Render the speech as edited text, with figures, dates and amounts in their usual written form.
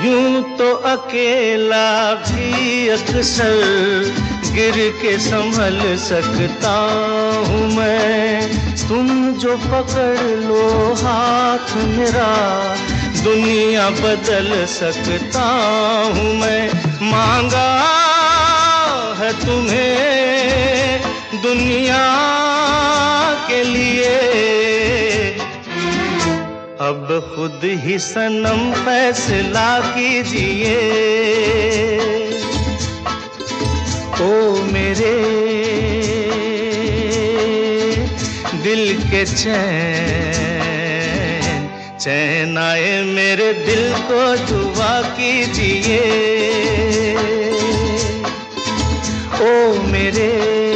यूं तो अकेला भी अक्सर गिर के संभल सकता हूँ मैं, तुम जो पकड़ लो हाथ मेरा दुनिया बदल सकता हूँ मैं। मांगा है तुम्हें दुनिया के लिए, अब खुद ही सनम फैसला कीजिए। ओ मेरे दिल के चैन, चैन आए मेरे दिल को दुआ कीजिए। ओ मेरे